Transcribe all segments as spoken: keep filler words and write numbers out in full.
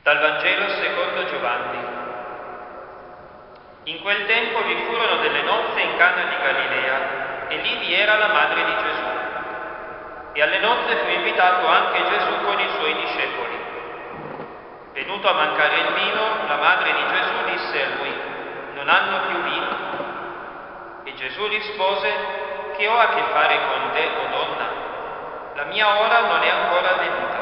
Dal Vangelo secondo Giovanni. In quel tempo vi furono delle nozze in Cana di Galilea e lì vi era la madre di Gesù. E alle nozze fu invitato anche Gesù con i suoi discepoli. Venuto a mancare il vino, la madre di Gesù disse a lui: non hanno più vino. E Gesù rispose: che ho a che fare con te, o donna? La mia ora non è ancora venuta.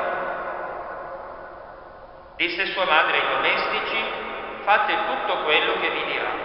Disse sua madre ai domestici: fate tutto quello che vi dirà.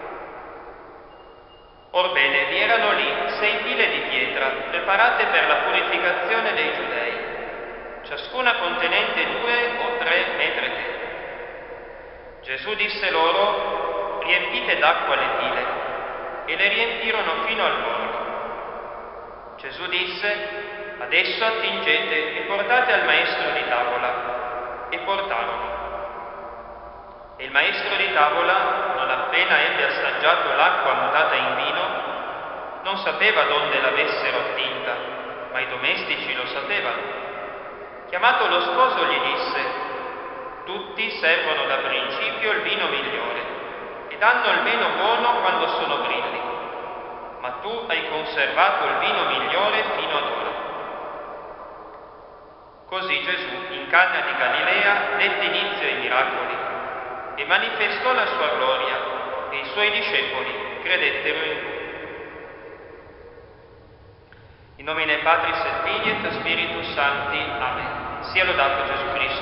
Orbene, vi erano lì sei pile di pietra, preparate per la purificazione dei giudei, ciascuna contenente due o tre metrete. Gesù disse loro: riempite d'acqua le pile, e le riempirono fino all'orlo. Gesù disse: adesso attingete e portate al maestro di tavola. E portarono. E il maestro di tavola, non appena ebbe assaggiato l'acqua mutata in vino, non sapeva donde l'avessero attinta, ma i domestici lo sapevano. Chiamato lo sposo gli disse: tutti servono da principio il vino migliore e danno il meno buono quando sono brilli, ma tu hai conservato il vino migliore fino ad ora. Così Gesù, in Cana di Galilea, dette inizio ai miracoli e manifestò la sua gloria, e i suoi discepoli credettero in lui. In nomine Patris et Filii et Spiritus Sancti. Amen. Sia lodato Gesù Cristo.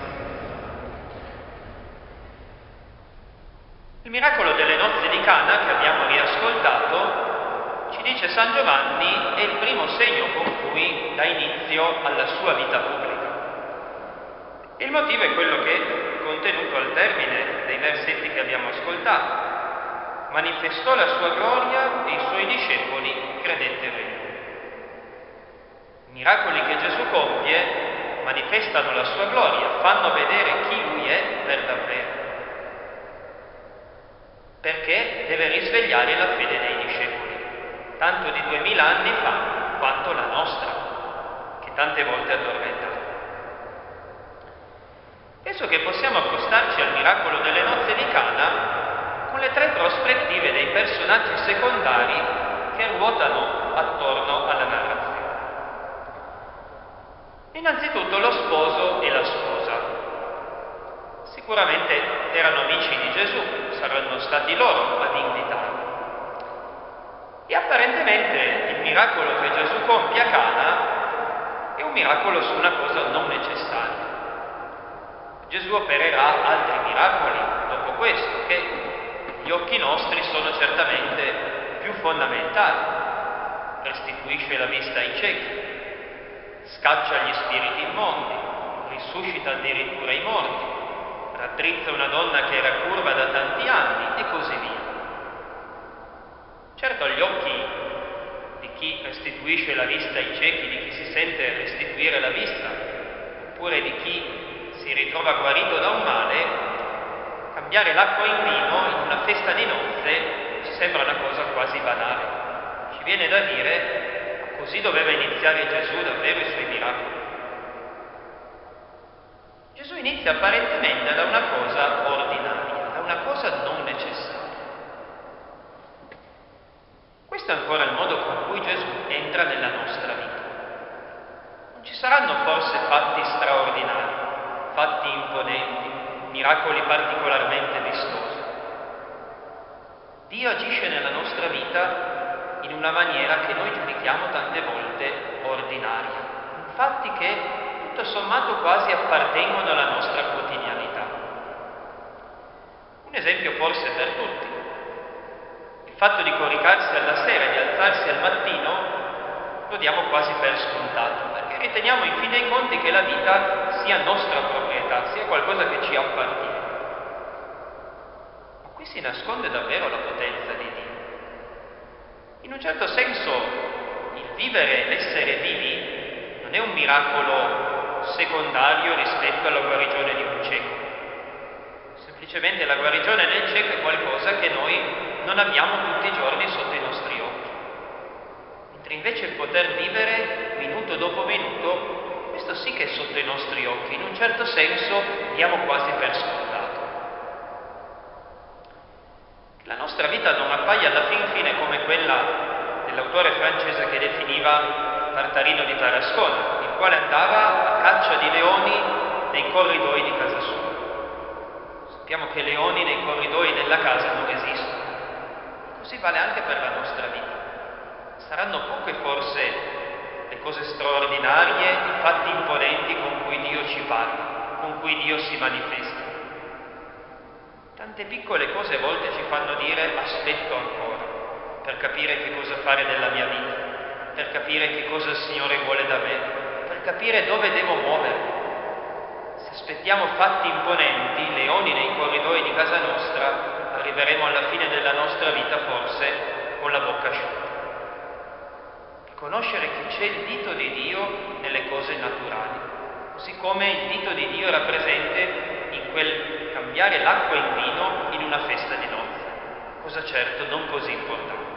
Il miracolo delle nozze di Cana, che abbiamo riascoltato, ci dice San Giovanni, è il primo segno con cui dà inizio alla sua vita pubblica. Il motivo è quello che è contenuto al termine dei versetti che abbiamo ascoltato. Manifestò la sua gloria e i suoi discepoli credettero in lui. I miracoli che Gesù compie manifestano la sua gloria, fanno vedere chi lui è per davvero, perché deve risvegliare la fede dei discepoli, tanto di duemila anni fa quanto la nostra, che tante volte è addormentata. Penso che possiamo accostarci al miracolo delle nozze di Cana con le tre prospettive dei personaggi secondari che ruotano attorno alla narrazione. Innanzitutto lo sposo e la sposa. Sicuramente erano amici di Gesù, saranno stati loro ad invitarlo. E apparentemente il miracolo che Gesù compie a Cana è un miracolo su una cosa non necessaria. Gesù opererà altri miracoli dopo questo, che agli occhi nostri sono certamente più fondamentali. Restituisce la vista ai ciechi, scaccia gli spiriti immondi, risuscita addirittura i morti, raddrizza una donna che era curva da tanti anni e così via. Certo, agli occhi di chi restituisce la vista ai ciechi, di chi si sente restituire la vista, oppure di chi si ritrova guarito da un male, cambiare l'acqua in vino in una festa di nozze ci sembra una cosa quasi banale. Ci viene da dire: ma così doveva iniziare Gesù davvero i suoi miracoli. Gesù inizia apparentemente da una cosa ordinaria, da una cosa non necessaria. Questo è ancora il modo con cui Gesù entra nella nostra vita. Non ci saranno forse fatti straordinari, fatti imponenti, miracoli particolarmente vistosi. Dio agisce nella nostra vita in una maniera che noi giudichiamo tante volte ordinaria, in fatti che tutto sommato quasi appartengono alla nostra quotidianità. Un esempio forse per tutti: il fatto di coricarsi alla sera e di alzarsi al mattino lo diamo quasi per scontato, perché riteniamo in fin dei conti che la vita sia nostra proprietà, sia qualcosa che ci appartiene. Ma qui si nasconde davvero la potenza di Dio. In un certo senso il vivere, l'essere vivi, non è un miracolo secondario rispetto alla guarigione di un cieco. Semplicemente la guarigione del cieco è qualcosa che noi non abbiamo tutti i giorni sotto i nostri occhi. Mentre invece il poter vivere minuto dopo minuto, questo questo sì che è sotto i nostri occhi, in un certo senso diamo quasi per scontato. Che la nostra vita non appaia alla fin fine come quella dell'autore francese che definiva Tartarino di Tarascona, il quale andava a caccia di leoni nei corridoi di casa sua. Sappiamo che leoni nei corridoi della casa non esistono. Così vale anche per la nostra vita. Saranno poche forse le cose straordinarie, i fatti imponenti con cui Dio ci parla, con cui Dio si manifesta. Tante piccole cose a volte ci fanno dire aspetto ancora, per capire che cosa fare della mia vita, per capire che cosa il Signore vuole da me, per capire dove devo muovermi. Se aspettiamo fatti imponenti, leoni nei corridoi di casa nostra, arriveremo alla fine della nostra vita forse con la bocca asciutta. Conoscere che c'è il dito di Dio nelle cose naturali, così come il dito di Dio era presente in quel cambiare l'acqua in vino in una festa di nozze, cosa certo non così importante.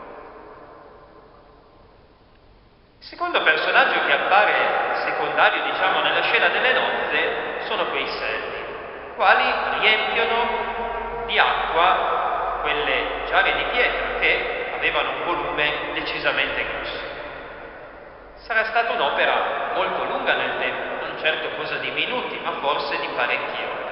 Il secondo personaggio che appare secondario, diciamo, nella scena delle nozze sono quei servi, quali riempiono di acqua quelle giare di pietra che avevano un volume decisamente grosso. Sarà stata un'opera molto lunga nel tempo, non certo cosa di minuti, ma forse di parecchie ore.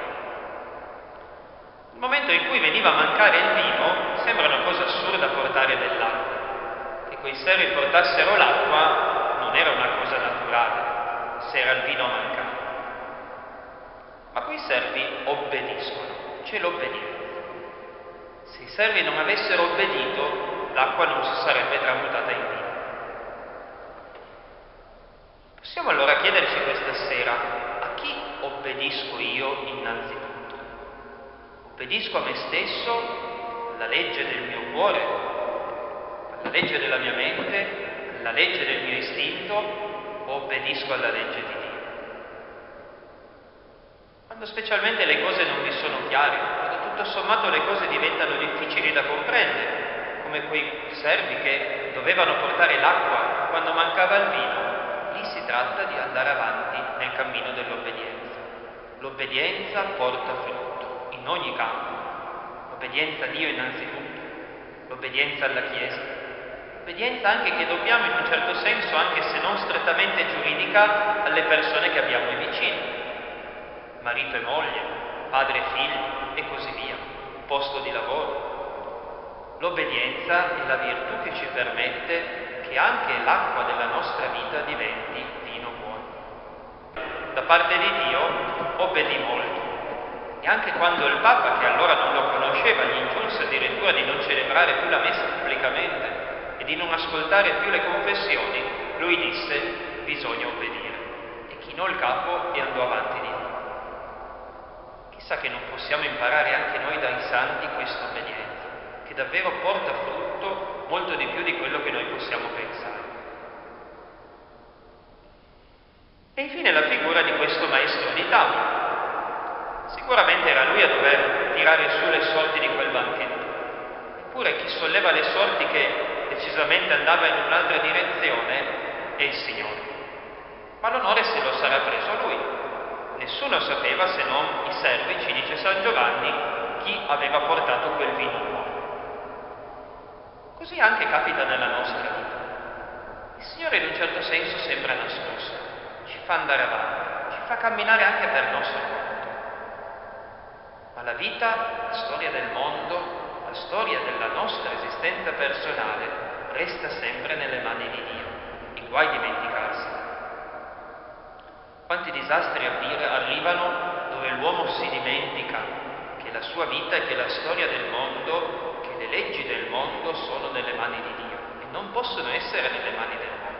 Il momento in cui veniva a mancare il vino sembra una cosa assurda portare dell'acqua. Che quei servi portassero l'acqua non era una cosa naturale, se era il vino a mancare. Ma quei servi obbediscono, c'è l'obbedienza. Se i servi non avessero obbedito, l'acqua non si sarebbe tramutata in vino. Possiamo allora chiederci questa sera, a chi obbedisco io innanzitutto? Obbedisco a me stesso, alla legge del mio cuore, alla legge della mia mente, alla legge del mio istinto, o obbedisco alla legge di Dio? Quando specialmente le cose non mi sono chiare, quando tutto sommato le cose diventano difficili da comprendere, come quei servi che dovevano portare l'acqua quando mancava il vino, lì si tratta di andare avanti nel cammino dell'obbedienza. L'obbedienza porta frutto, in ogni campo. L'obbedienza a Dio innanzitutto, l'obbedienza alla Chiesa, l'obbedienza anche che dobbiamo in un certo senso, anche se non strettamente giuridica, alle persone che abbiamo vicini. Marito e moglie, padre e figlio e così via, posto di lavoro. L'obbedienza è la virtù che ci permette che anche l'acqua della nostra vita diventi vino buono. Da parte di Dio obbedì molto, e anche quando il Papa, che allora non lo conosceva, gli ingiunse addirittura di non celebrare più la messa pubblicamente e di non ascoltare più le confessioni, lui disse: bisogna obbedire, e chinò il capo e andò avanti di Dio. Chissà che non possiamo imparare anche noi dai santi questa obbedienza, che davvero porta frutto molto di più di quello che noi possiamo pensare. E infine la figura di questo maestro di tavola. Sicuramente era lui a dover tirare su le sorti di quel banchetto. Eppure chi solleva le sorti che decisamente andava in un'altra direzione è il Signore. Ma l'onore se lo sarà preso lui. Nessuno sapeva se non i servi, ci dice San Giovanni, chi aveva portato quel vino buono. Così anche capita nella nostra vita. Il Signore in un certo senso sembra nascosto, ci fa andare avanti, ci fa camminare anche per nostro conto. Ma la vita, la storia del mondo, la storia della nostra esistenza personale resta sempre nelle mani di Dio, e guai dimenticarsene. Quanti disastri arrivano dove l'uomo si dimentica che la sua vita e che la storia del mondo, le leggi del mondo sono nelle mani di Dio e non possono essere nelle mani dell'uomo.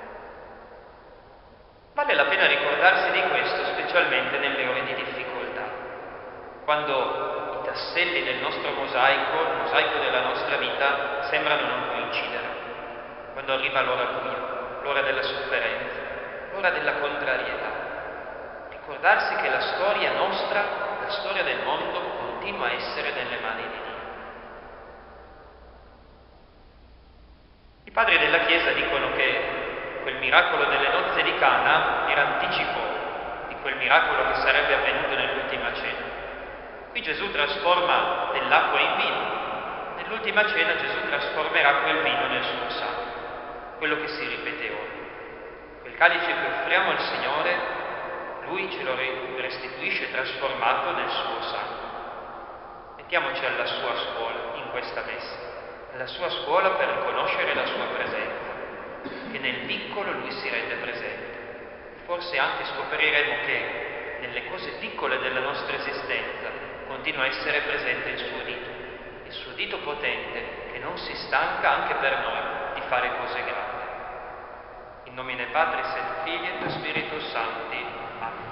Vale la pena ricordarsi di questo, specialmente nelle ore di difficoltà, quando i tasselli del nostro mosaico, il mosaico della nostra vita, sembrano non coincidere, quando arriva l'ora buia, l'ora della sofferenza, l'ora della contrarietà. Ricordarsi che la storia nostra, la storia del mondo, continua a essere nelle mani di Dio. I padri della Chiesa dicono che quel miracolo delle nozze di Cana era anticipo di quel miracolo che sarebbe avvenuto nell'ultima cena. Qui Gesù trasforma dell'acqua in vino, nell'ultima cena Gesù trasformerà quel vino nel suo sangue, quello che si ripete ora. Quel calice che offriamo al Signore, Lui ce lo restituisce trasformato nel suo sangue. Mettiamoci alla sua scuola in questa messa, alla sua scuola per riconoscere la sua presenza, che nel piccolo Lui si rende presente. Forse anche scopriremo che nelle cose piccole della nostra esistenza continua a essere presente il suo dito, il suo dito potente che non si stanca anche per noi di fare cose grandi. In nomine Patris et Filii et Spiritus Sancti. Amen.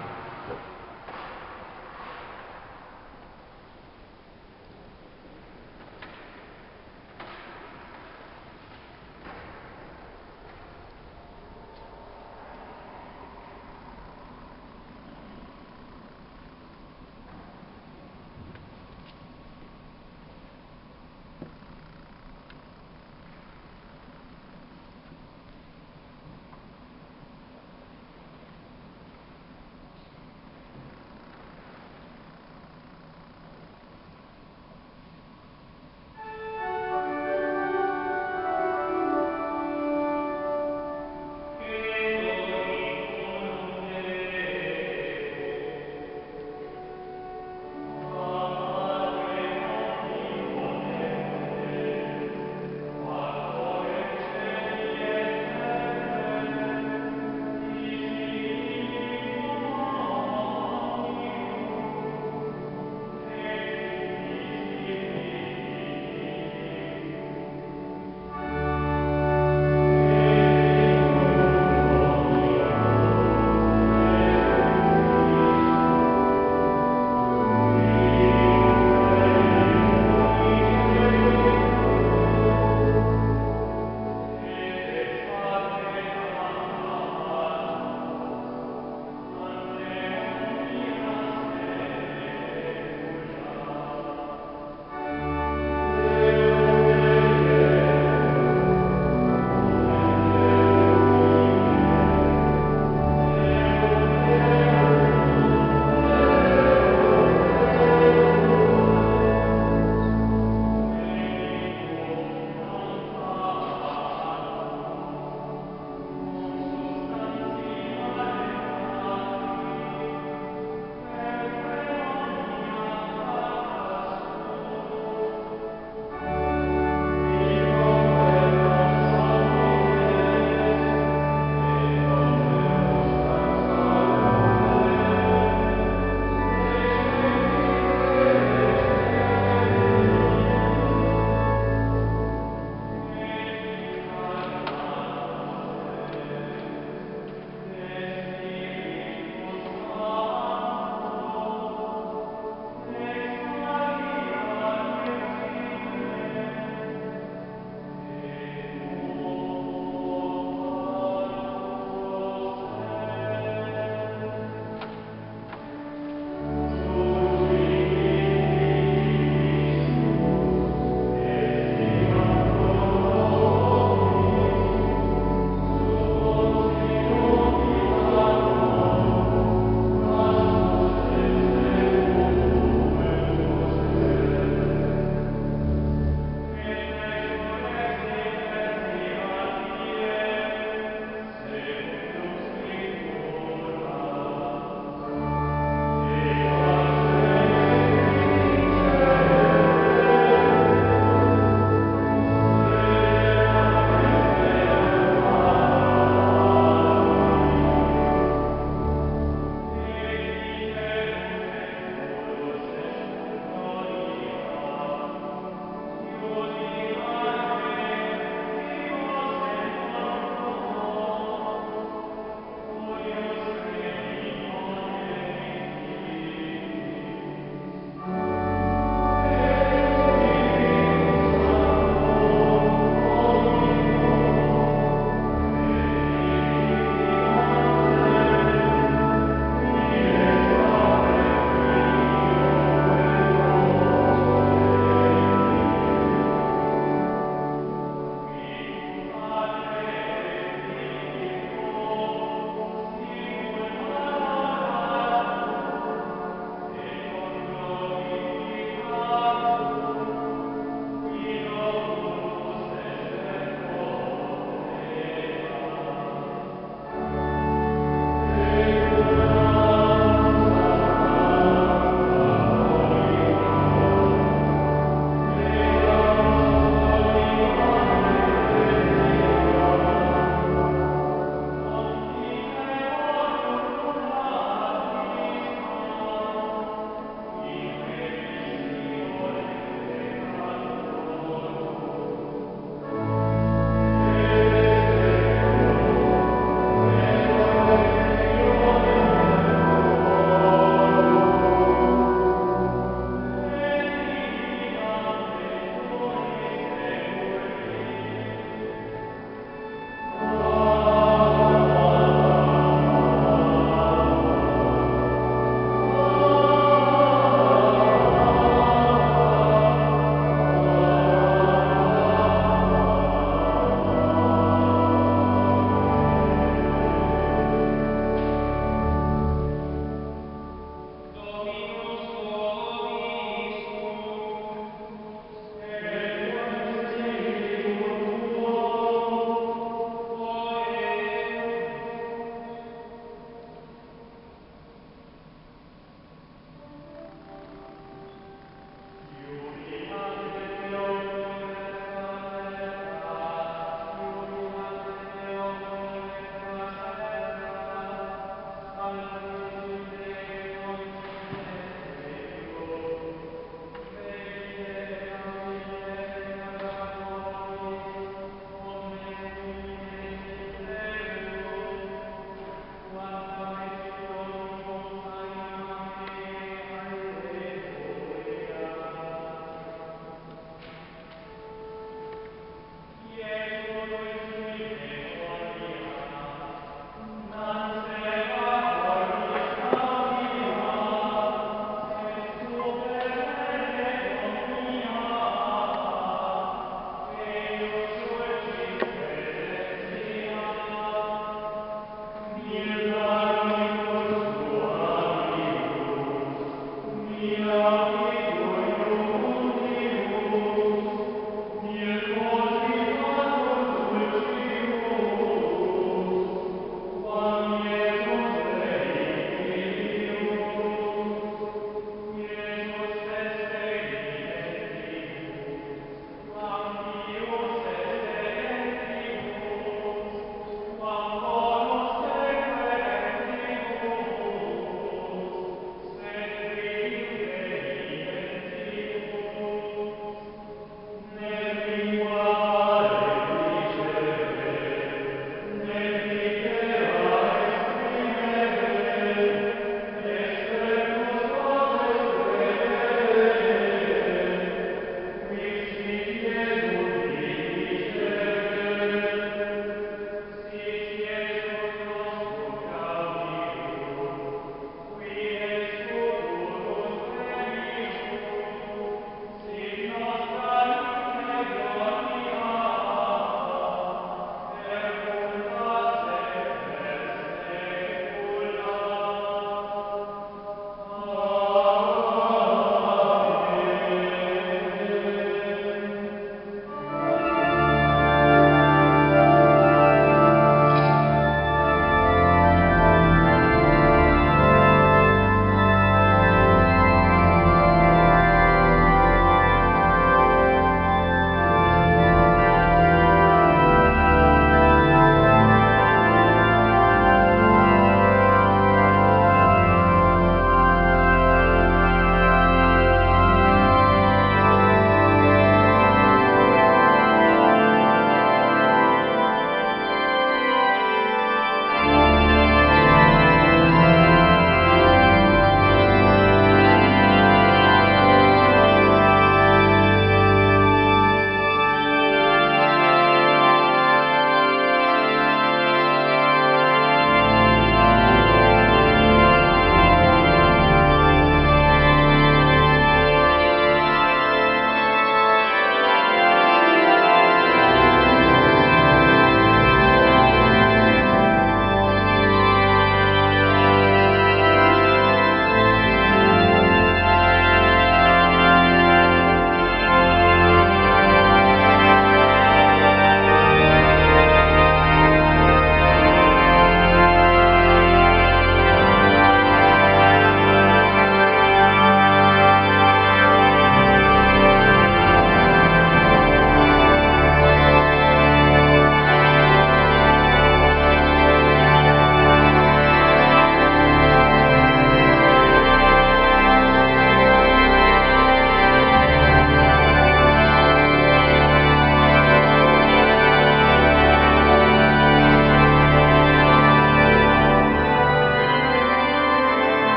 Thank you.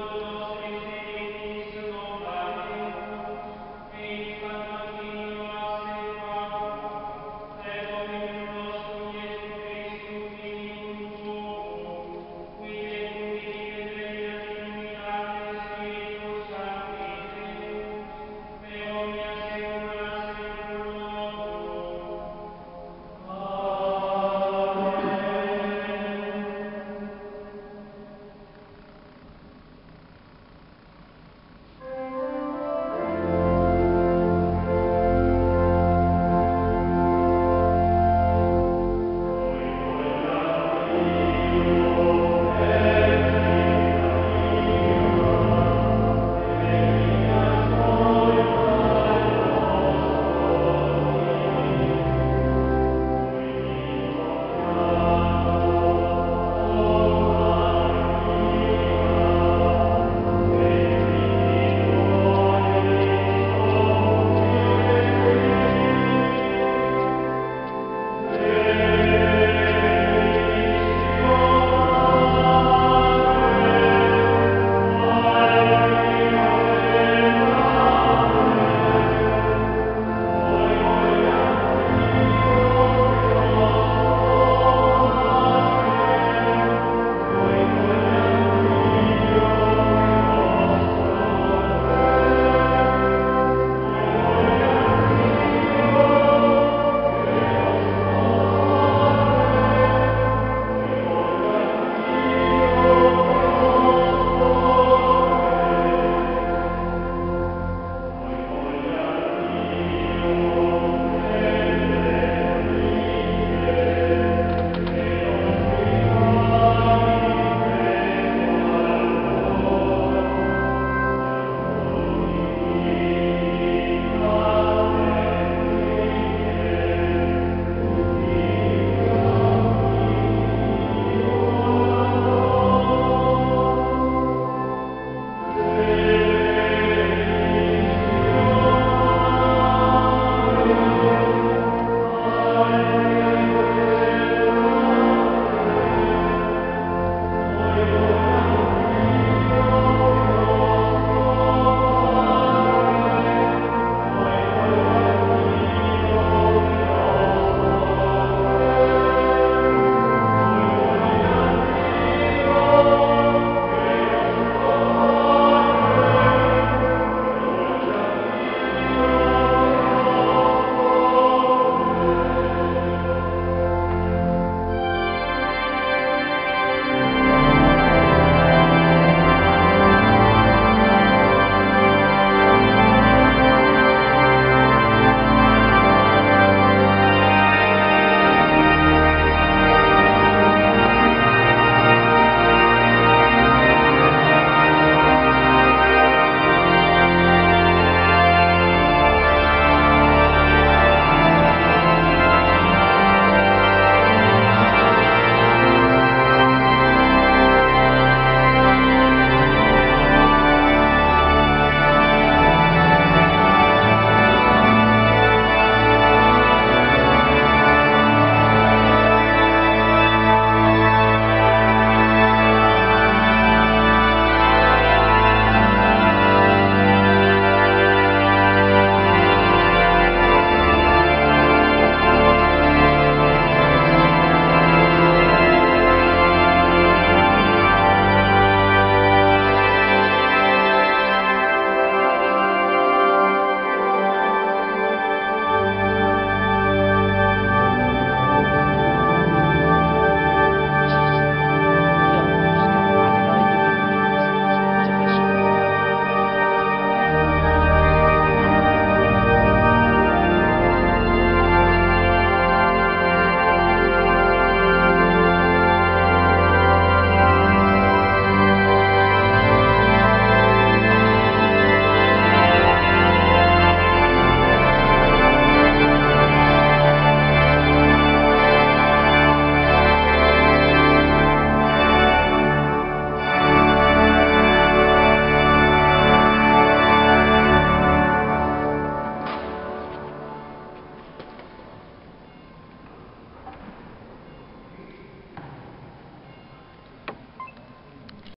Amen.